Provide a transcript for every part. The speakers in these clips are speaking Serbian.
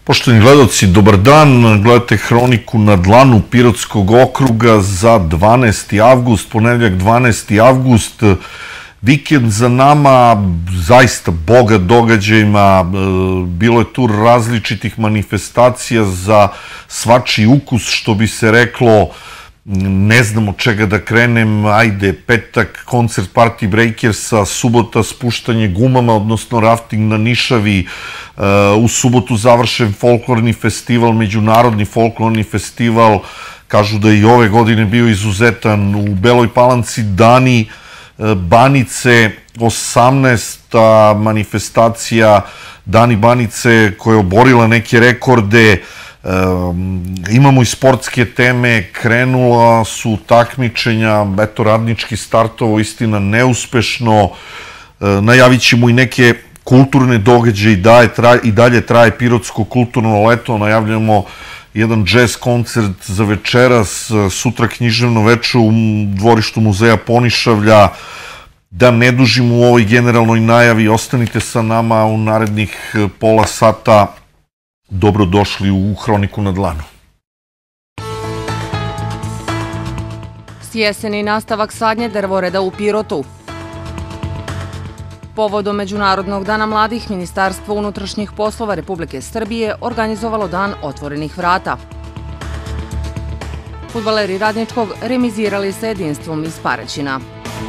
Poštovani gledalci, dobar dan. Gledate Hroniku na dlanu Pirotskog okruga za 12. avgust, ponedeljak 12. avgust. Vikend za nama, zaista bogat događajima, bilo je tu različitih manifestacija za svačiji ukus, što bi se reklo. Ne znam od čega da krenem, ajde, petak, koncert Party Breakersa, subota spuštanje gumama, odnosno rafting na Nišavi, u subotu završen folklorni festival, međunarodni folklorni festival, kažu da je i ove godine bio izuzetan, u Beloj Palanci Dani Banice, 18. manifestacija Dani Banice koja je oborila neke rekorde. Imamo i sportske teme, krenula su takmičenja, eto radnički startovo, istina neuspešno, najavit ćemo i neke kulturne događaje, i dalje traje Pirotsko kulturno leto, najavljamo jedan džez koncert za večeras, sutra književno veče u dvorištu muzeja Ponišavlja. Da ne dužimo u ovoj generalnoj najavi, ostanite sa nama u narednih pola sata. Dobrodošli u Hroniku na dlanu. Jeseni nastavak sadnje drvoreda u Pirotu. Povodom Međunarodnog dana mladih, Ministarstvo unutrašnjih poslova Republike Srbije organizovalo dan otvorenih vrata. Fudbaleri Radničkog remizirali sa Jedinstvom iz Paraćina.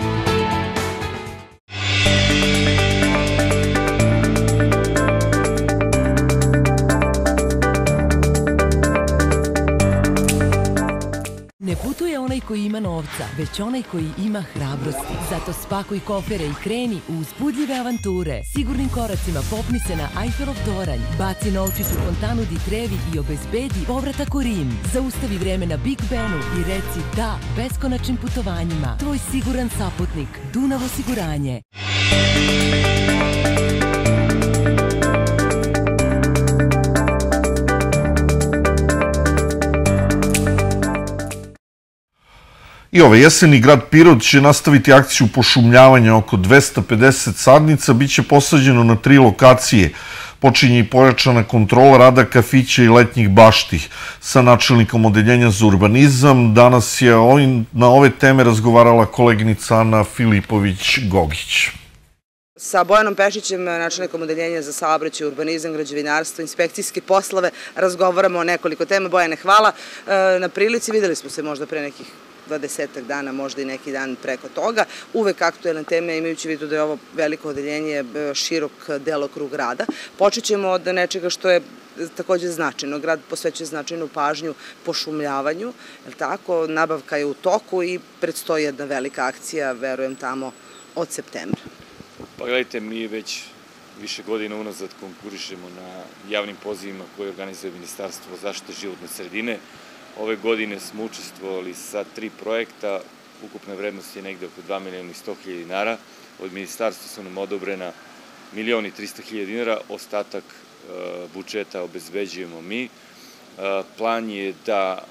Ne putuje onaj koji ima novca, već onaj koji ima hrabrosti. Zato spakuj kofere i kreni u uzbudljive avanture. Sigurnim koracima popni se na Eifelov toranj, baci novčić u fontanu Di Trevi i obezbedi povratak u Rim. Zaustavi vreme na Big Benu i reci da beskonačnim putovanjima. Tvoj siguran saputnik, Dunav osiguranje. I ove jeseni grad Pirot će nastaviti akciju pošumljavanja oko 250 sadnica, bit će posađeno na 3 lokacije. Počinje i pojačana kontrola rada kafića i letnjih bašti sa načelnikom odeljenja za urbanizam. Danas je na ove teme razgovarala koleginica Ana Filipović-Gogić. Sa Bojanom Pešićem, načelnikom odeljenja za saobraćaj, urbanizam, građevinarstvo, inspekcijske poslove, razgovaramo o nekoliko tema. Bojane, hvala na prilici. Videli smo se možda pre nekih 20 dana, možda i neki dan preko toga. Uvek aktuelne teme, imajući vidu da je ovo veliko odeljenje, širok delokrug rada. Počet ćemo od nečega što je takođe značajno. Grad posvećuje značajnu pažnju pošumljavanju, je li tako? Nabavka je u toku i predstoji jedna velika akcija, verujem tamo, od septembra. Pa gledajte, mi već više godina unazad konkurišemo na javnim pozivima koje organizuje Ministarstvo zaštite životne sredine. Ove godine smo učestvovali sa 3 projekta, ukupna vrednost je negde oko 2.100.000 dinara. Od ministarstva su nam odobrena 1.300.000 dinara, ostatak budžeta obezbeđujemo mi. Plan je da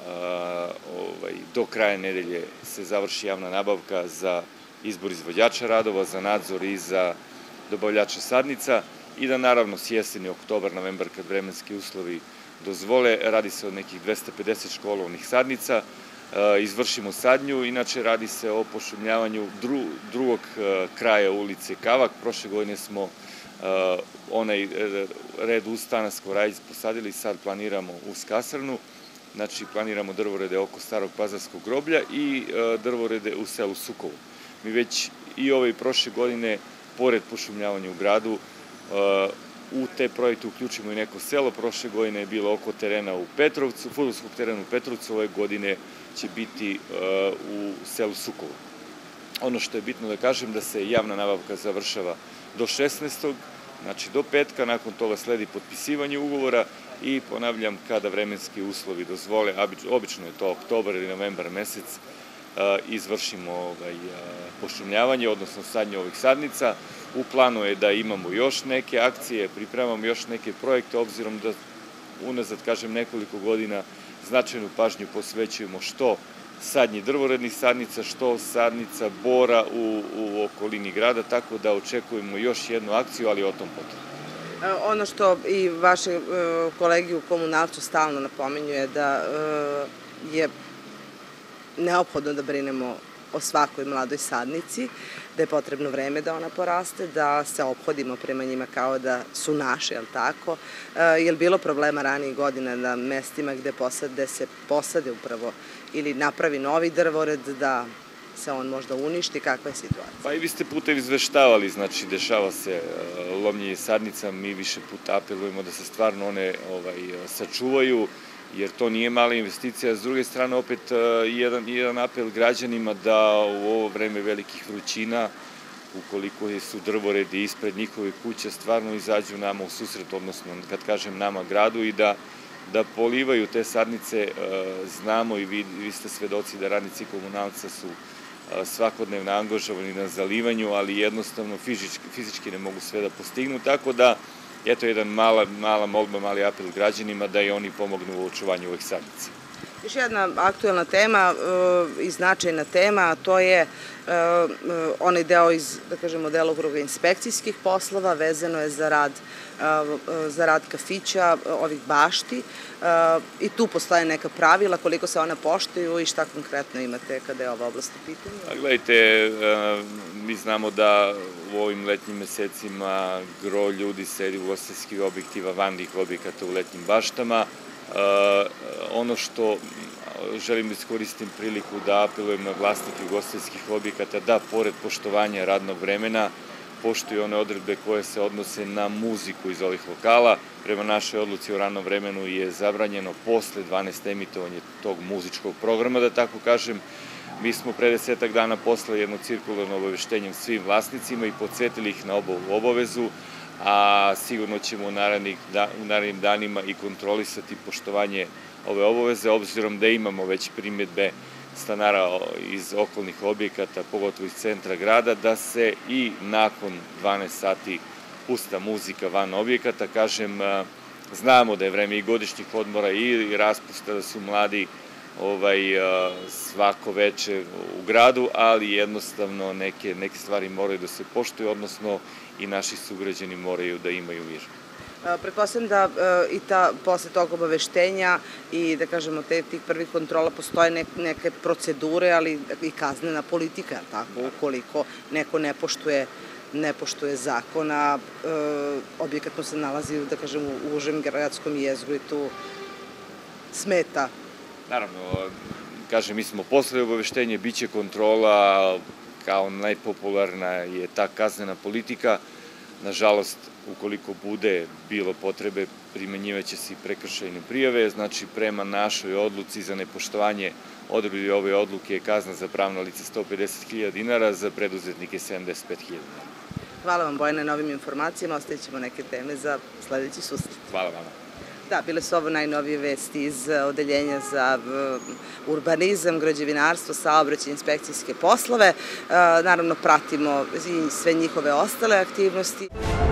do kraja nedelje se završi javna nabavka za izbor izvođača radova, za nadzor i za dobavljača sadnica i da naravno s jeseni, oktobar, novembar, kad vremenski uslovi dozvole, radi se o nekih 250 školovnih sadnica, izvršimo sadnju, inače radi se o pošumljavanju drugog kraja ulice Kavak. Prošle godine smo onaj red uz Tanasco Rajić posadili, sad planiramo uz kasarnu, znači planiramo drvorede oko Starog Pazarskog groblja i drvorede u selu Sukovo. Mi već i ove i prošle godine, pored pošumljavanja u gradu, u te projekte uključimo i neko selo. Prošle godine je bilo oko terena u Petrovcu, fudbalskog terena u Petrovcu, ove godine će biti u selu Sukovo. Ono što je bitno da kažem da se javna nabavka završava do 16. znači do petka, nakon toga sledi potpisivanje ugovora i ponavljam kada vremenski uslovi dozvole, obično je to oktobar ili novembar mesec, izvršimo pošumljavanje, odnosno sadnje ovih sadnica. U planu je da imamo još neke akcije, pripremamo još neke projekte, obzirom da unazad, kažem, nekoliko godina značajnu pažnju posvećujemo što sadnji drvorednih sadnica, što sadnica bora u okolini grada, tako da očekujemo još jednu akciju, ali o tom potom. Ono što i vaše kolegi u komunalcu stalno napominju je da je neophodno da brinemo o svakoj mladoj sadnici, da je potrebno vreme da ona poraste, da se ophodimo prema njima kao da su naši, je li tako? Je li bilo problema ranijih godina na mestima gde se posade upravo ili napravi novi drvored, da se on možda uništi, kakva je situacija? Pa i vi ste puta izveštavali, znači dešava se lomljenje sadnica, mi više puta apelujemo da se stvarno one sačuvaju, jer to nije mala investicija. S druge strane, opet jedan apel građanima da u ovo vreme velikih vrućina, ukoliko su drvoredi ispred njihove kuće, stvarno izađu nama u susret, odnosno, kad kažem nama, gradu, i da polivaju te sadnice. Znamo i vi ste svedoci da radnici komunalca su svakodnevno angažovani na zalivanju, ali jednostavno fizički ne mogu sve da postignu, tako da eto jedan mala molba, mali apel građanima da i oni pomognu u očuvanju ovih sadnica. Još jedna aktuelna tema i značajna tema, a to je onaj deo iz, da kažemo, delokruga inspekcijskih poslova, vezano je za rad kafića, ovih bašti, i tu postoje neka pravila, koliko se ona poštuju i šta konkretno imate kada je ova oblast u pitanju? Gledajte, mi znamo da u ovim letnjim mesecima gro ljudi sedi u ugostiteljskih objektiva, van tih objekata u letnjim baštama. Ono što želim da iskoristim priliku da apelujem na vlasnike ugostiteljskih objekata da, pored poštovanja radnog vremena, poštuju one odredbe koje se odnose na muziku iz ovih lokala. Prema našoj odluci o radnom vremenu je zabranjeno posle 12 emitovanje tog muzičkog programa, da tako kažem. Mi smo pre 10 dana poslali jedno cirkularno obaveštenje svim vlasnicima i podsjetili ih na ovu obavezu, a sigurno ćemo u narednim danima i kontrolisati poštovanje ove obaveze, obzirom da imamo već primjedbe stanara iz okolnih objekata, pogotovo iz centra grada, da se i nakon 12 sati pusta muzika van objekata. Kažem, znamo da je vreme i godišnjih odmora i raspusta, da su mladi svako veče u gradu, ali jednostavno neke stvari moraju da se poštuju, odnosno i naši sugrađani moraju da imaju mir. Pretpostavljam da i posle tog obaveštenja i, da kažemo, tih prvih kontrola postoje neke procedure, ali i kaznena politika, tako, ukoliko neko ne poštuje zakon, a objekat mu se nalazi, da kažem, u užem gradskom jezgru i tu smeta. Naravno, kažem, mi smo poslali obaveštenje, bit će kontrola, kao najpopularna je ta kaznena politika. Nažalost, ukoliko bude bilo potrebe, primenjivaće se i prekršajne prijave, znači prema našoj odluci za nepoštovanje odredbi ove odluke je kazna za pravna lica 150.000 dinara, za preduzetnike 75.000 dinara. Hvala vam, Bojane, na ovim informacijama, ostavit ćemo neke teme za sledeći susret. Hvala vama. Da, bile su ovo najnovije vesti iz Odeljenja za urbanizam, građevinarstvo, saobraćaj i inspekcijske poslove. Naravno, pratimo i sve njihove ostale aktivnosti.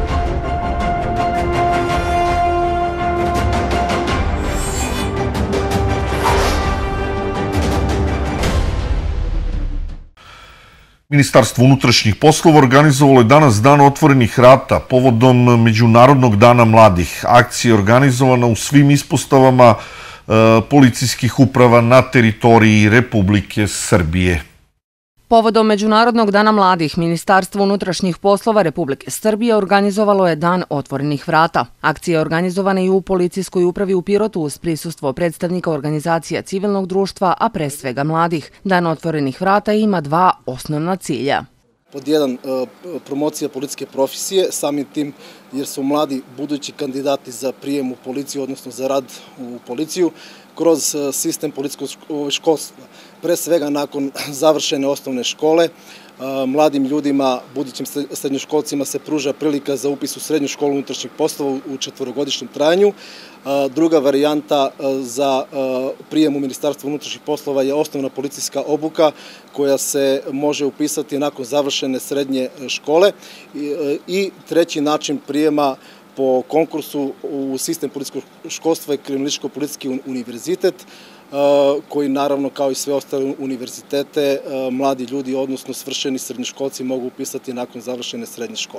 Ministarstvo unutrašnjih poslova organizovalo je danas Dan otvorenih vrata povodom Međunarodnog dana mladih. Akcija je organizovana u svim ispostavama policijskih uprava na teritoriji Republike Srbije. Povodom Međunarodnog dana mladih, Ministarstvo unutrašnjih poslova Republike Srbije organizovalo je Dan otvorenih vrata. Akcija je organizovana i u policijskoj upravi u Pirotu uz prisustvo predstavnika organizacija civilnog društva, a pre svega mladih. Dan otvorenih vrata ima dva osnovna cilja. Pod jedan, promocija policijske profesije, samim tim jer su mladi budući kandidati za prijem u policiju, odnosno za rad u policiju, kroz sistem policijskog školstva. Pre svega nakon završene osnovne škole, mladim ljudima, budućim srednjoškolcima se pruža prilika za upis u srednju školu unutrašnjih poslova u 4-godišnjem trajanju. Druga varijanta za prijem u Ministarstvo unutrašnjih poslova je osnovna policijska obuka koja se može upisati nakon završene srednje škole. I treći način prijema po konkursu u sistem policijskog školstva je Kriminalističko-policijski univerzitet, koji naravno kao i sve ostale univerzitete mladi ljudi, odnosno svršeni srednjoškolci mogu upisati nakon završene srednje škole.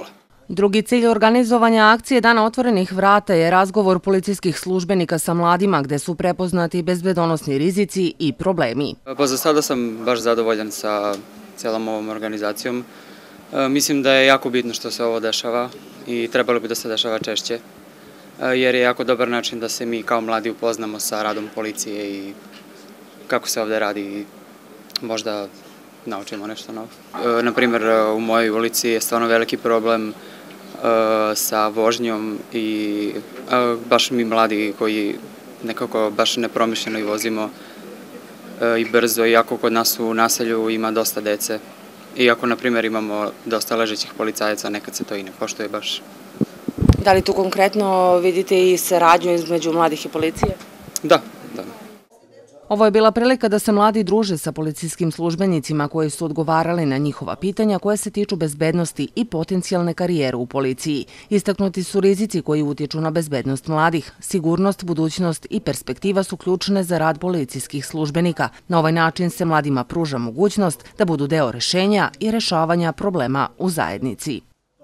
Drugi cilj organizovanja akcije Dana otvorenih vrata je razgovor policijskih službenika sa mladima gde su prepoznati bezbedonosni rizici i problemi. Pa za sada sam baš zadovoljan sa celom ovom organizacijom. Mislim da je jako bitno što se ovo dešava i trebalo bi da se dešava češće, jer je jako dobar način da se mi kao mladi upoznamo sa radom policije i kako se ovde radi i možda naučimo nešto novo. Naprimer, u mojoj ulici je stvarno veliki problem sa vožnjom i baš mi mladi koji nekako baš nepromišljeno i vozimo i brzo, iako kod nas u naselju ima dosta dece. Iako, na primjer, imamo dosta ležećih policajaca, nekad se to i ne poštuje baš. Da li tu konkretno vidite i saradnju između mladih i policije? Da. Ovo je bila prilika da se mladi druže sa policijskim službenicima koji su odgovarali na njihova pitanja koje se tiču bezbednosti i potencijalne karijere u policiji. Istaknuti su rizici koji utiču na bezbednost mladih. Sigurnost, budućnost i perspektiva su ključne za rad policijskih službenika. Na ovaj način se mladima pruža mogućnost da budu deo rešenja i rešavanja problema u zajednici.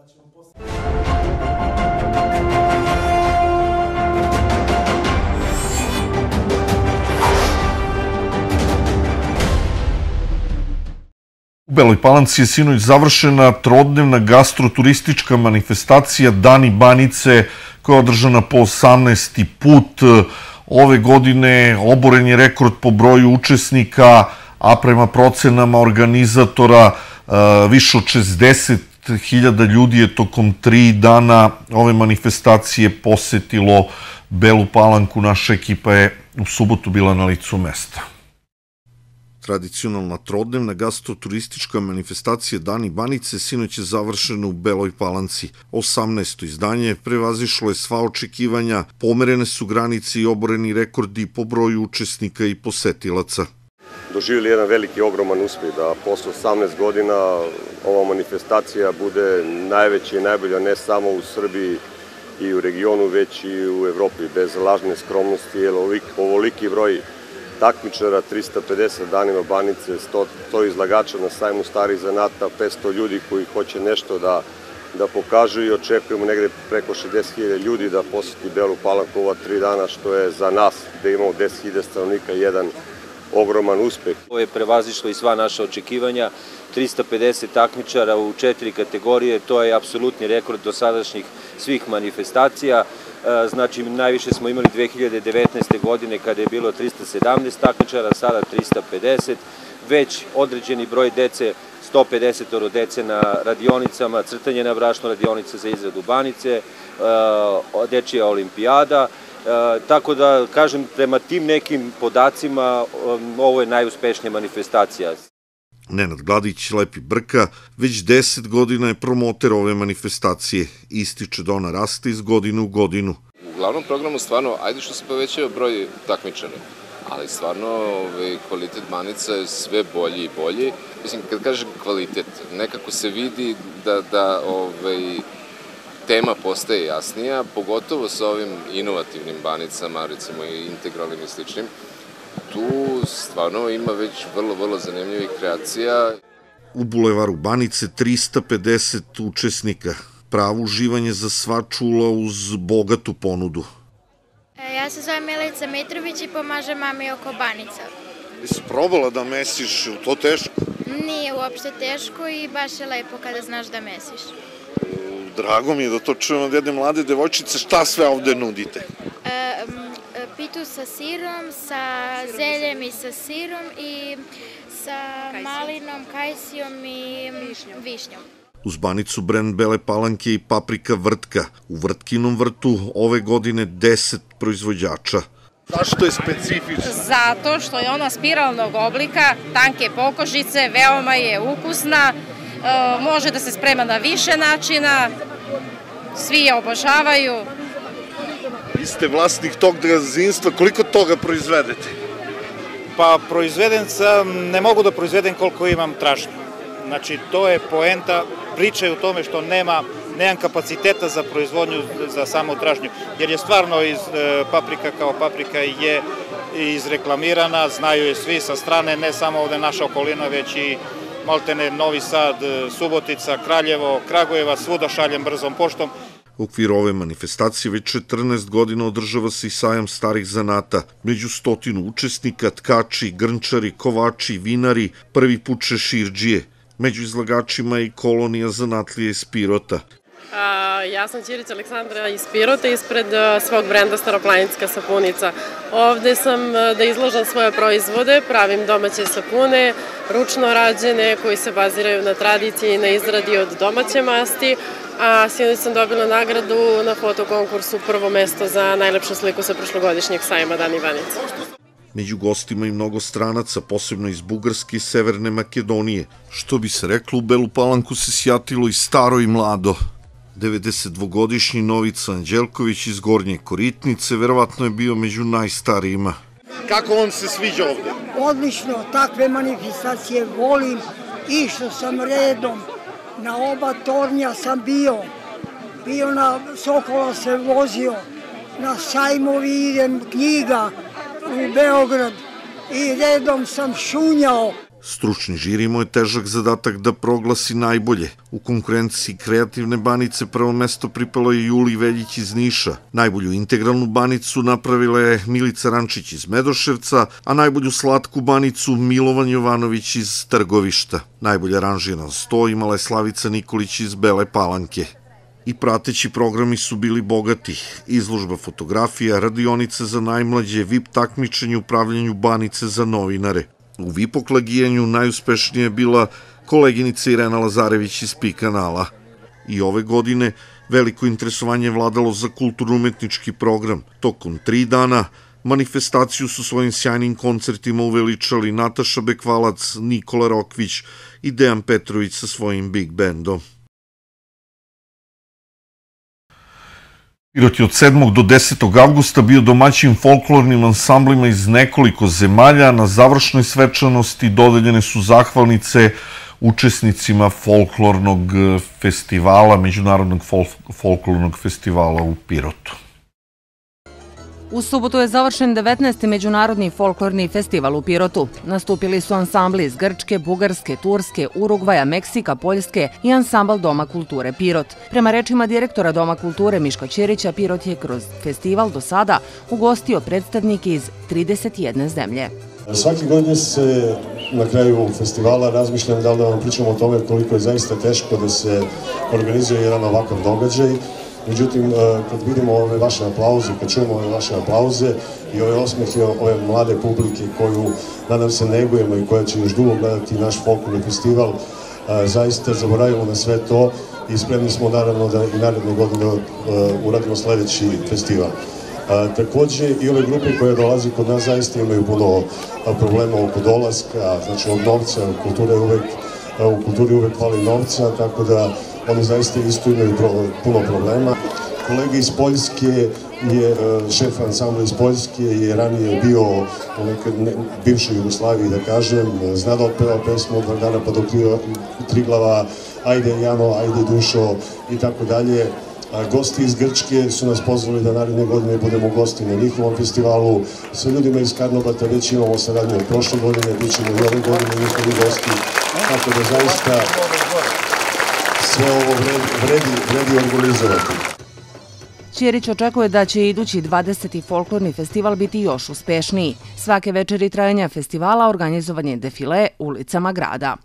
U Beloj Palanci je sinoć završena trodnevna gastroturistička manifestacija Dani Banice koja je održana po 18. put. Ove godine oboren je rekord po broju učesnika, a prema procenama organizatora više od 60.000 ljudi je tokom 3 dana ove manifestacije posetilo Belu Palanku. Naša ekipa je u subotu bila na licu mesta. Tradicionalna trodnevna gastroturistička manifestacija Dani Banice sinoć je završena u Beloj Palanci. 18. izdanje prevazišlo je sva očekivanja, pomerene su granice i oboreni rekordi po broju učesnika i posetilaca. Doživjeli jedan veliki, ogroman uspeh da posle 18 godina ova manifestacija bude najveća i najbolja ne samo u Srbiji i u regionu, već i u Evropi, bez lažne skromnosti, jer ovoliki broj takmičara, 350 danima Banice, 100 izlagača na sajmu starih zanata, 500 ljudi koji hoće nešto da pokažu i očekujemo negde preko 60.000 ljudi da poseti Belu Palanku ova 3 dana, što je za nas, gde imamo 10.000 stanovnika, jedan ogroman uspeh. Ovo je prevazišlo i sva naša očekivanja, 350 takmičara u 4 kategorije, to je apsolutni rekord do sadašnjih svih manifestacija. Znači, najviše smo imali 2019. godine kada je bilo 317 takmičara, sada 350, već određeni broj dece, 150 dece na radionicama, crtanje na brašno, radionice za izradu banice, dečija olimpijada, tako da, kažem, prema tim nekim podacima, ovo je najuspešnija manifestacija. Nenad Gladić, Lepi Brka, već 10 godina je promoter ove manifestacije. Ističe da ona raste iz godine u godinu. U glavnom programu stvarno, ajde što se povećava broj takmičara, ali stvarno kvalitet Banica je sve bolji i bolji. Mislim, kad kažem kvalitet, nekako se vidi da tema postaje jasnija, pogotovo sa ovim inovativnim banicama, recimo i integralnim i sličnim. Tu stvarno ima već vrlo zanimljivih kreacija. U bulevaru Banice 350 učesnika. Pravo uživanje za sva čula uz bogatu ponudu. Ja se zovem Milica Mitrović i pomažem mami oko banica. Jesi probala da mesiš, je to teško? Nije uopšte teško i baš je lepo kada znaš da mesiš. Drago mi je da to čujem od jedne mlade devojčice. Šta sve ovde nudite? Pitu sa sirom, sa zeljem i sa sirom i sa malinom, kajsijom i višnjom. Uz Banicu brend Bele Palanke i Paprika Vrtka. U Vrtkinom vrtu ove godine 10 proizvođača. Zašto je specifično? Zato što je ona spiralnog oblika, tanke pokožice, veoma je ukusna, može da se sprema na više načina, svi je obožavaju. Vi ste vlasnik tog gazdinstva, koliko toga proizvedete? Pa proizvedem sam, ne mogu da proizvedem koliko imam tražnju. Znači, to je poenta, priča je u tome što nemam kapaciteta za proizvodnju za samu tražnju, jer je stvarno paprika kao paprika je izreklamirana, znaju je svi sa strane, ne samo ovde naša okolina, već i maltene Novi Sad, Subotica, Kraljevo, Kragujevac, svuda šaljem brzom poštom. U okviru ove manifestacije već 14 godina održava se i sajam starih zanata. Među 100 učesnika tkači, grnčari, kovači, vinari, prvi put šeširđije. Među izlagačima je i kolonija zanatlije iz Pirota. Ja sam Ćirić Aleksandra iz Pirota, ispred svog brenda Staroplaninska sapunica. Ovde sam da izložam svoje proizvode, pravim domaće sapune, ručno rađene, koji se baziraju na tradiciji i na izradi od domaće masti, a sinoć sam dobila nagradu na fotokonkursu prvo mesto za najlepšu sliku sa prošlogodišnjeg sajma Dan Ivanice. Među gostima i mnogo stranaca, posebno iz Bugarske i Severne Makedonije. Što bi se reklo, u Belu Palanku se sjatilo i staro i mlado. 92-godišnji Novica Anđelković iz Gornje Koritnice verovatno je bio među najstarijima. Kako vam se sviđa ovde? Odlično, takve manifestacije volim, išao sam redom, na oba tornja sam bio na Sokola se vozio, na sajmovi idem knjiga u Beograd i redom sam šunjao. Stručni žiri imao je težak zadatak da proglasi najbolje. U konkurenciji kreativne banice prvo mesto pripalo je Juliji Veljić iz Niša. Najbolju integralnu banicu napravila je Milica Rančić iz Medoševca, a najbolju slatku banicu Milovan Jovanović iz Trgovišta. Najbolje aranžiran sto imala je Slavica Nikolić iz Bele Palanke. I prateći programi su bili bogati. Izložba fotografija, radionice za najmlađe, VIP takmičenje u upravljanju banice za novinare. U VIP-oklagijanju najuspešnija je bila koleginica Irena Lazarević iz Pi kanala. I ove godine veliko interesovanje je vladalo za kulturno-umetnički program. Tokom 3 dana manifestaciju su svojim sjajnim koncertima uveličali Nataša Bekvalac, Nikola Rokvić i Dejan Petrović sa svojim big bandom. Pirot je od 7. do 10. avgusta bio domaćin folklornim ansamblima iz nekoliko zemalja. Na završnoj svečanosti dodeljene su zahvalnice učesnicima folklornog festivala, Međunarodnog folklornog festivala u Pirotu. U subotu je završen 19. Međunarodni folklorni festival u Pirotu. Nastupili su ansambli iz Grčke, Bugarske, Turske, Urugvaja, Meksika, Poljske i ansambl Doma kulture Pirot. Prema rečima direktora Doma kulture Miška Ćirića, Pirot je kroz festival do sada ugostio predstavnike iz 31 zemlje. Svaki godine se na kraju festivala razmišljam da li da vam pričamo o tome koliko je zaista teško da se organizuje jedan ovakav događaj. Međutim, kad vidimo ove vaše aplauze, kad čujemo ove vaše aplauze i ove osmehe ove mlade publike koju, nadam se, negujemo i koja će još dugo gledati naš folklorni festival, zaista zaboravimo na sve to i spremni smo naravno da i naredne godine uradimo sledeći festival. Takođe i ove grupe koje dolazi kod nas zaista imaju puno problema oko dolaska, znači od novca, u kulturi uvek fali novca, tako da oni zaista isto imaju puno problema. Kolega iz Poljske je, šef ansambla iz Poljske, je ranije bio u nekoj bivšoj Jugoslaviji, da kažem, zna da otpeva pesmu od Vardara pa do Triglava, ajde Jano, ajde Dušo i tako dalje. Gosti iz Grčke su nas pozvali da naredne godine budemo gosti na njihovom festivalu. Sa ljudima iz Karnobata već imamo saradnju od prošle godine, bit ćemo i ove godine njihovi gosti, tako da zaista sve ovo vredi organizovati. Ćirić očekuje da će idući 20. folklorni festival biti još uspešniji. Svake večeri trajanja festivala organizovan je defile ulicama grada.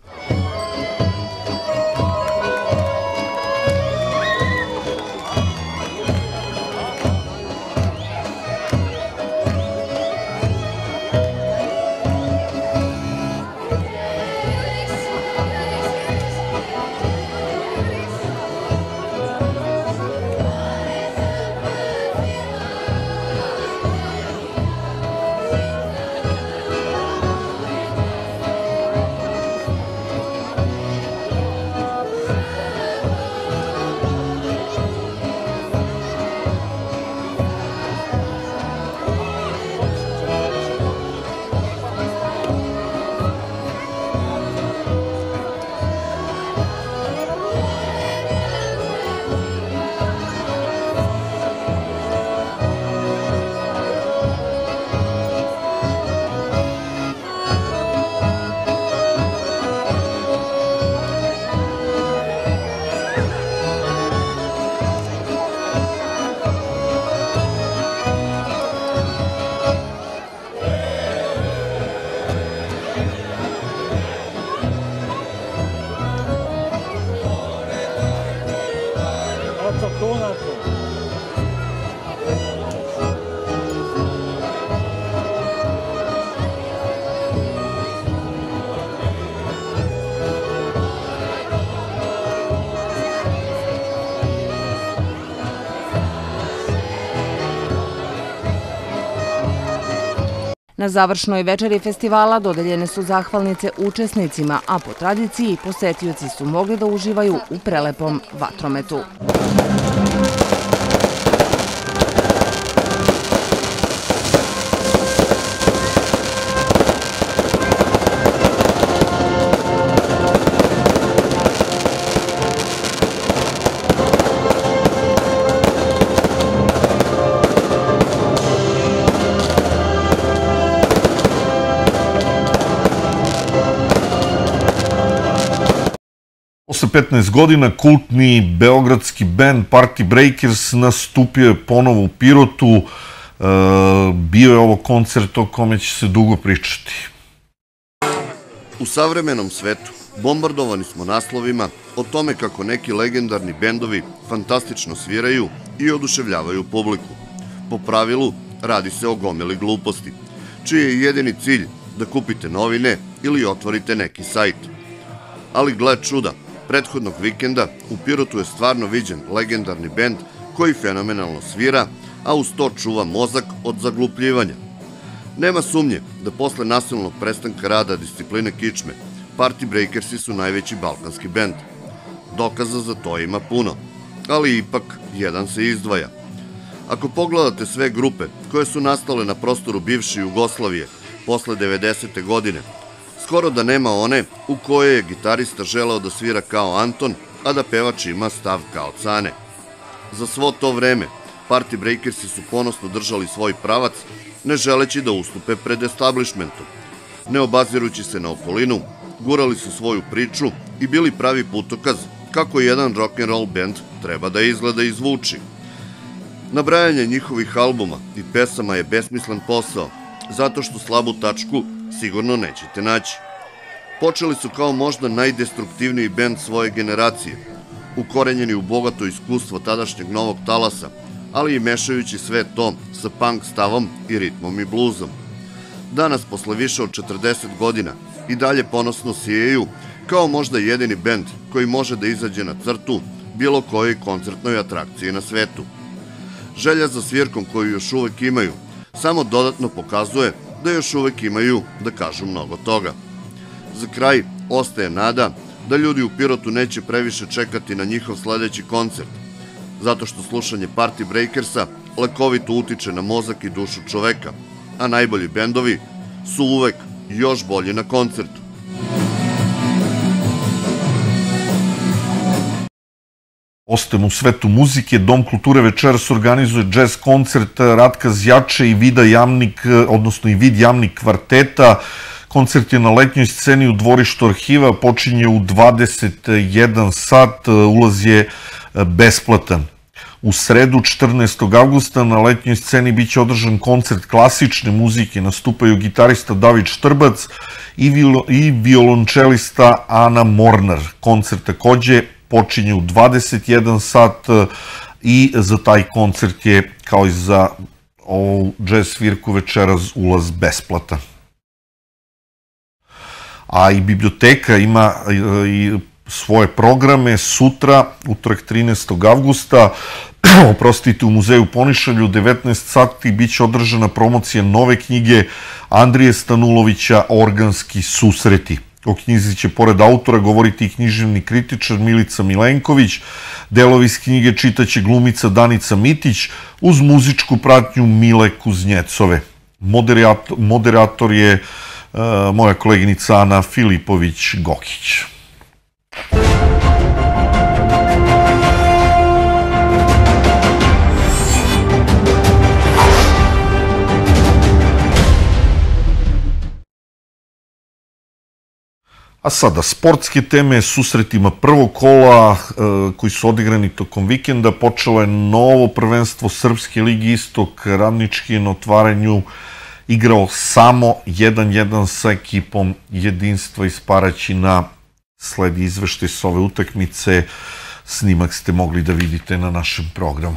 računato. Na završnoj večeri festivala dodeljene su zahvalnice učesnicima, a po tradiciji posetioci su mogli da uživaju u prelepom vatrometu. Posle 15 godina kultni beogradski bend Party Breakers nastupio je ponovo u Pirotu. Bio je ovo koncert o kome će se dugo pričati. U savremenom svetu bombardovani smo naslovima o tome kako neki legendarni bendovi fantastično sviraju i oduševljavaju publiku. Po pravilu, radi se o gomili gluposti, čiji je jedini cilj da kupite novine ili otvorite neki sajt. Ali gle čuda, prethodnog vikenda u Pirotu je stvarno viđen legendarni bend koji fenomenalno svira, a uz to čuva mozak od zaglupljivanja. Nema sumnje da posle nasilnog prestanka rada discipline kičme, Party Breakersi su najveći balkanski bend. Dokaza za to ima puno, ali ipak jedan se izdvaja. Ako pogledate sve grupe koje su nastale na prostoru bivše Jugoslavije posle 90. godine, skoro da nema one u kojoj je gitarista želeo da svira kao Anton, a da pevač ima stav kao Cane. Za svo to vreme, Party Breakersi su ponosno držali svoj pravac, ne želeći da ustupe pred establishmentom. Ne obazirući se na okolinu, gurali su svoju priču i bili pravi putokaz kako jedan rock'n'roll band treba da izgleda i zvuči. Nabrajanje njihovih albuma i pesama je besmislen posao, zato što slabu tačku sigurno nećete naći. Počeli su kao možda najdestruktivniji bend svoje generacije, ukorenjeni u bogato iskustvo tadašnjeg novog talasa, ali i mešajući sve to sa punk stavom i ritmom i bluzom. Danas, posle više od 40 godina, i dalje ponosno sijaju kao možda jedini bend koji može da izađe na crtu bilo kojoj koncertnoj atrakciji na svetu. Želja za svirkom koju još uvek imaju samo dodatno pokazuje da još uvek imaju da kažu mnogo toga. Za kraj ostaje nada da ljudi u Pirotu neće previše čekati na njihov sledeći koncert, zato što slušanje Party Breakersa lekovito utiče na mozak i dušu čoveka, a najbolji bendovi su uvek još bolji na koncertu. Ostajemo u svetu muzike. Dom kulture večeras organizuje džez koncert Ratka Zjače i Vida Jamnik, odnosno i Vid Jamnik kvarteta. Koncert je na letnjoj sceni u dvorištu arhiva, počinje u 21 sat, ulaz je besplatan. U sredu 14. avgusta na letnjoj sceni biće održan koncert klasične muzike, nastupaju gitarista David Štrbac i violončelista Ana Mornar. Koncert takođe počinje u 21 sat i za taj koncert je, kao i za ovu džez svirku večeras, ulaz besplatan. A i biblioteka ima i svoje programe. Sutra, utorak 13. avgusta, u Muzeju Ponišalju, 19 sati, biće održana promocija nove knjige Andrije Stanulovića Organski susreti. O knjizi će pored autora govoriti i književni kritičar Milica Milenković. Delovi iz knjige čitaće glumica Danica Mitić uz muzičku pratnju Mile Kuznjecove. Moderator je moja koleginica Ana Filipović-Gokić. A sada, sportske teme, susretima prvog kola koji su odigrani tokom vikenda. Počelo je novo prvenstvo Srpske ligi Istok. Radnički je na otvaranju igrao samo 1-1 sa ekipom Jedinstva iz Paraćina. Sledi izveštaj s ove utakmice Snimak ste mogli da vidite na našem programu.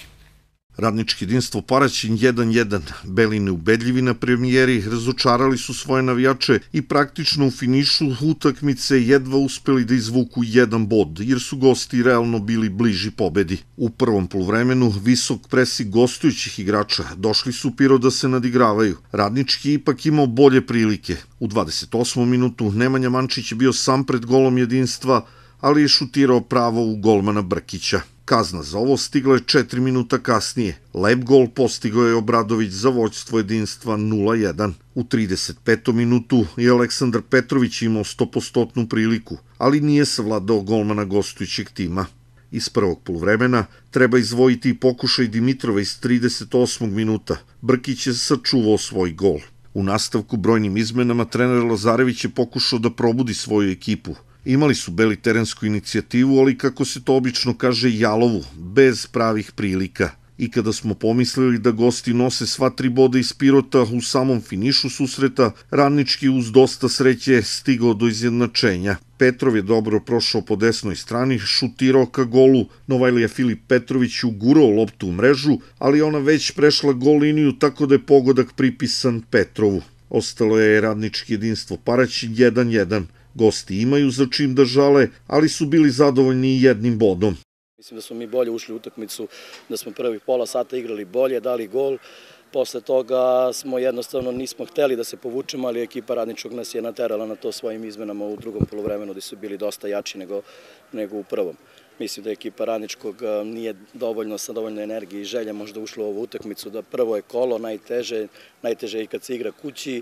Radnički jedinstvo Paraćin 1-1. Beli neubedljivi na premijeri razočarali su svoje navijače i praktično u finišu utakmice jedva uspeli da izvuku jedan bod, jer su gosti realno bili bliži pobedi. U prvom poluvremenu visok presing gostujućih igrača došli su u Pirot da se nadigravaju. Radnički ipak imao bolje prilike. U 28. minutu Nemanja Mančić je bio sam pred golom jedinstva, ali je šutirao pravo u golmana Brkića. Kazna za ovo stigla je 4 minuta kasnije. Lep gol postigao je Obradović za vođstvo jedinstva 0-1. U 35. minutu je Aleksandar Petrović imao 100% priliku, ali nije savladao golmana gostujućeg tima. Iz prvog poluvremena treba izdvojiti i pokušaj Dimitrova iz 38. minuta. Brkić je sačuvao svoj gol. U nastavku brojnim izmenama trener Lazarević je pokušao da probudi svoju ekipu. Imali su beli terensku inicijativu, ali kako se to obično kaže jalovu, bez pravih prilika. I kada smo pomislili da gosti nose sva 3 boda iz Pirota, u samom finišu susreta, Radnički uz dosta sreće stigao do izjednačenja. Petrov je dobro prošao po desnoj strani, šutirao ka golu, Novajlija Filip Petrović ugurao loptu u mrežu, ali ona već prešla gol liniju tako da je pogodak pripisan Petrovu. Ostalo je Radnički jedinstvo Paraćin 1-1. Gosti imaju za čim da žale, ali su bili zadovoljni i jednim bodom. Mislim da smo mi bolje ušli u utakmicu, da smo prvih pola sata igrali bolje, dali gol. Posle toga smo jednostavno nismo hteli da se povučemo, ali ekipa Radničkog nas je naterala na to svojim izmenama u drugom poluvremenu, gde su bili dosta jači nego u prvom. Mislim da ekipa Radničkog nije sa dovoljno energije i želje možda ušla u ovu utakmicu, da prvo je kolo najteže je i kad se igra kući.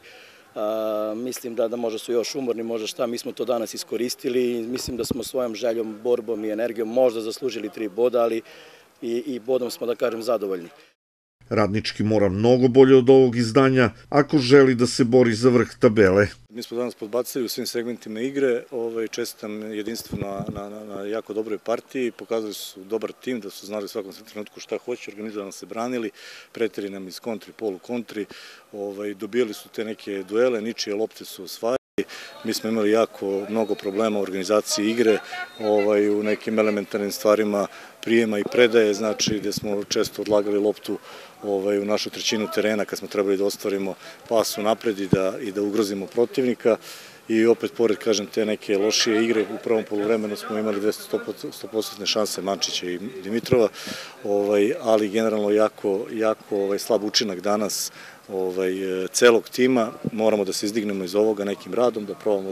Mislim da možda su još umorni, možda šta, mi smo to danas iskoristili i mislim da smo svojom željom, borbom i energijom možda zaslužili 3 boda, ali i bodom smo, da kažem, zadovoljni. Radnički mora mnogo bolje od ovog izdanja ako želi da se bori za vrh tabele. Mi smo danas podbacili u svim segmentima igre, čestitam jedinstvu na jako dobroj partiji, pokazali su dobar tim, da su znali u svakom trenutku šta hoće, organizovano se branili, preteri nam iz kontri, polu kontri, dobijali su te neke duele, ničije lopte su osvajali. Mi smo imali jako mnogo problema u organizaciji igre, u nekim elementarnim stvarima prijema i predaje, znači gde smo često odlagali loptu u našu trećinu terena kad smo trebali da ostvarimo pas u napred i da ugrozimo protivnika. I opet, pored, kažem, te neke lošije igre, u prvom poluvremenu smo imali 100% šanse Mančića i Dimitrova, ali generalno jako slab učinak danas celog tima. Moramo da se izdignemo iz ovoga nekim radom, da probamo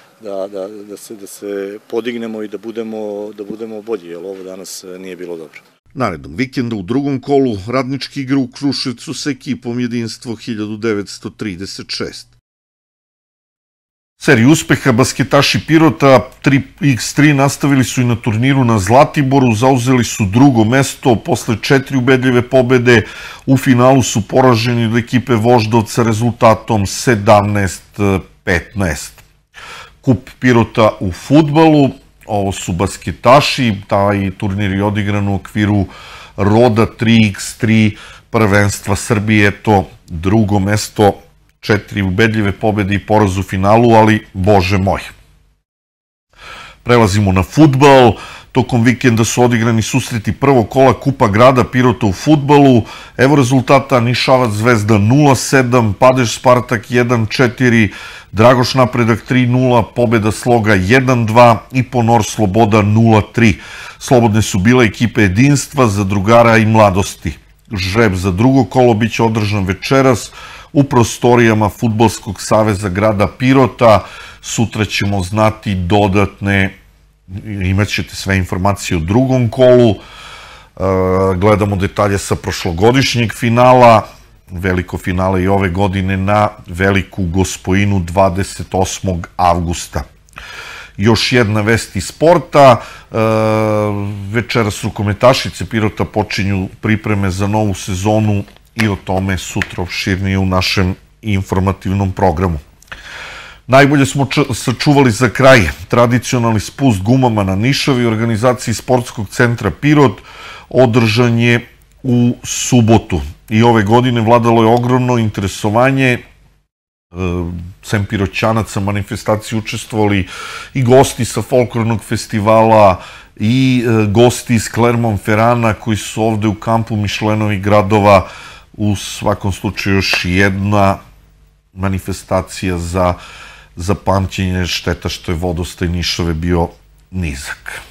da se podignemo i da budemo bolji, jer ovo danas nije bilo dobro. Narednog vikenda u drugom kolu Radnički igra u Kruševcu sa ekipom Jedinstvo 1936. Seriju uspeha basketaši Pirota 3x3 nastavili su i na turniru na Zlatiboru, zauzeli su drugo mesto posle 4 ubedljive pobede. U finalu su poraženi od ekipe Voždovca rezultatom 17-15. Kup Pirota u fudbalu, ovo su basketaši, taj turnir je odigran u okviru roda 3x3 prvenstva Srbije, to drugo mesto, 4 ubedljive pobede i poraz u finalu, ali bože moj. Prelazimo na fudbal. Tokom vikenda su odigrani susreti prvog kola Kupa grada Pirota u fudbalu. Evo rezultata: Nišavac Zvezda 0-7, Padež Spartak 1-4, Dragoš Napredak 3-0, pobeda Sloga 1-2 i Ponor Sloboda 0-3. Slobodne su bile ekipe Jedinstva, Zadrugara i Mladosti. Žreb za drugo kolo biće održan večeras u prostorijama Fudbalskog saveza grada Pirota. Sutra ćemo znati dodatne, imat ćete sve informacije o drugom kolu. Gledamo detalje sa prošlogodišnjeg finala. Veliko finale i ove godine na Veliku Gospojinu 28. avgusta. Još jedna vest iz sporta. Večeras rukometašice Pirota počinju pripreme za novu sezonu i o tome sutra opširnije u našem informativnom programu. Najbolje smo sačuvali za kraj. Tradicionalni spust gumama na Nišavi u organizaciji Sportskog centra Pirot održan je u subotu. I ove godine vladalo je ogromno interesovanje. Sem Piroćanaca manifestaciji učestvovali i gosti sa folklornog festivala i gosti iz Clermont-Ferrana koji su ovde u kampu Mišlenovih gradova. U svakom slučaju još jedna manifestacija za pamćenje, šteta što je vodostaj Nišave bio nizak.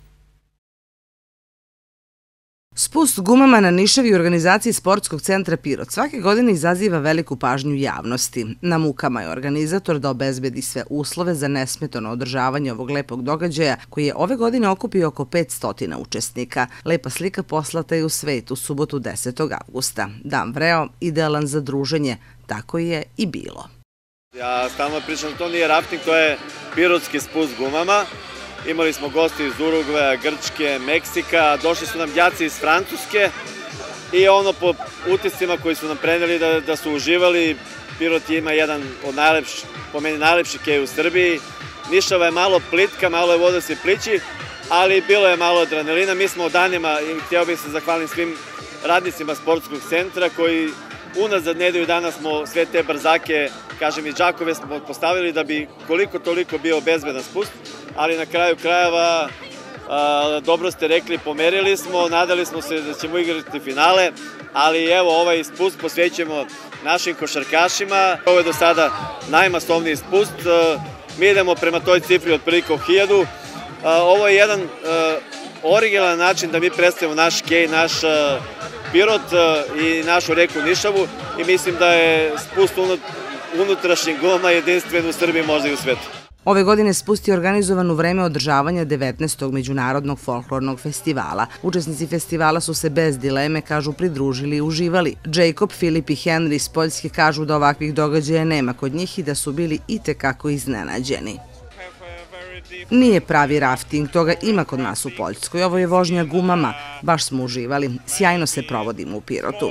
Spust gumama na Nišavi u organizaciji Sportskog centra Pirot svake godine izaziva veliku pažnju javnosti. Na mukama je organizator da obezbedi sve uslove za nesmetano održavanje ovog lepog događaja koji je ove godine okupio oko 500 učesnika. Lepa slika poslata je u svet u subotu 10. avgusta. Dan vreo, idealan za druženje. Tako je i bilo. Ja stalno pričam da to nije rafting, to je pirotski spust gumama. Imali smo gosti iz Urugvaja, Grčke, Meksika, došli su nam đaci iz Francuske i ono po utiscima koji su nam preneli da su uživali. Pirot ima jedan od po meni najlepših keja u Srbiji. Nišava je malo plitka, malo je voda se plići, ali bilo je malo adrenalina. Mi smo danima, i htio bih se zahvalim svim radnicima sportskog centra koji unazad nedelju dana smo sve te brzake, kažem i džakove smo postavili da bi koliko toliko bio bezbedan spust, ali na kraju krajeva, dobro ste rekli, pomerili smo, nadali smo se da ćemo igrati finale, ali evo ovaj spust posvećujemo našim košarkašima. Ovo je do sada najmasovniji spust, mi idemo prema toj cifri otprilike 1000. Ovo je jedan originalan način da mi predstavimo naš kej, naš Pirot i našu reku Nišavu i mislim da je spust unutrašnjeg guma jedinstven u Srbiji, možda i u svetu. Ove godine spust je organizovan u vreme održavanja 19. Međunarodnog folklornog festivala. Učesnici festivala su se bez dileme, kažu, pridružili i uživali. Jacob, Filip i Henry iz Poljske kažu da ovakvih događaja nema kod njih i da su bili itekako iznenađeni. Nije pravi rafting, toga ima kod nas u Poljskoj. Ovo je vožnja gumama, baš smo uživali. Sjajno se provodimo u Pirotu.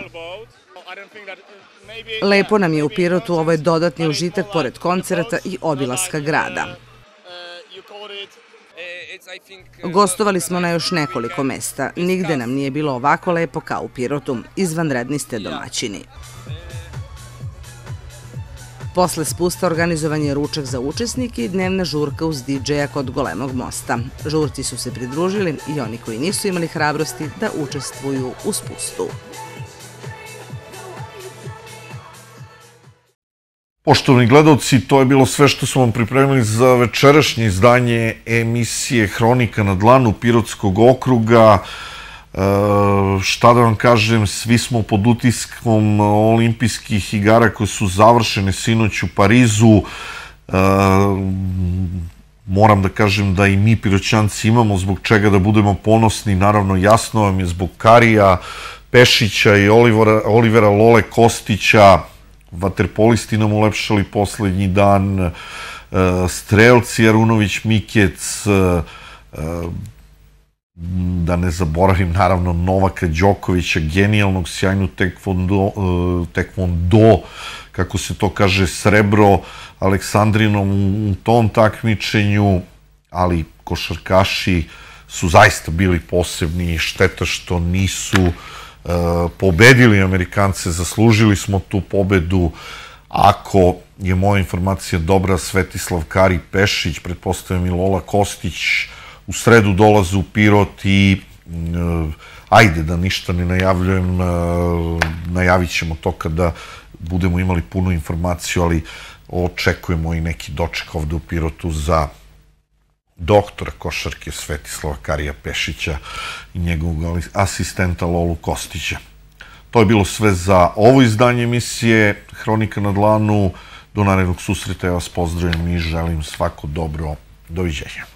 Lepo nam je u Pirotu, ovo je dodatni užitak pored koncerata i obilaska grada. Gostovali smo na još nekoliko mesta. Nigde nam nije bilo ovako lepo kao u Pirotu. Izvanredni ste domaćini. Posle spusta organizovan je ručak za učesnike i dnevna žurka uz DJ-a kod Golemog mosta. Žurci su se pridružili i oni koji nisu imali hrabrosti da učestvuju u spustu. Poštovani gledalci, to je bilo sve što smo vam pripremili za večerašnje izdanje emisije Hronika na dlanu Pirotskog okruga. Šta da vam kažem, svi smo pod utiskom olimpijskih igara koje su završene sinoć u Parizu. Moram da kažem da i mi Piroćanci imamo zbog čega da budemo ponosni. Naravno, jasno vam je zbog Karija Pešića i Olivera Lole Kostića. Vaterpolisti nam ulepšali poslednji dan, strelci Arunović Mikec, da ne zaboravim naravno Novaka Đokovića, genijalnog, sjajnu tekvondo, kako se to kaže, srebro Aleksandrinom u tom takmičenju, ali košarkaši su zaista bili posebni, šteta što nisu pobedili Amerikance, zaslužili smo tu pobedu. Ako je moja informacija dobra, Svetislav Kari Pešić, pretpostavljam i Lola Kostić, u sredu dolaze u Pirot i ajde da ništa ne najavljujem, najavit ćemo to kada budemo imali punu informaciju, ali očekujemo i neki doček ovde u Pirotu za doktora košarke Svetislava Karija Pešića i njegovog asistenta Lolu Kostića. To je bilo sve za ovo izdanje emisije Hronika na dlanu. Do narednog susreta ja vas pozdravljam i želim svako dobro. Doviđenja.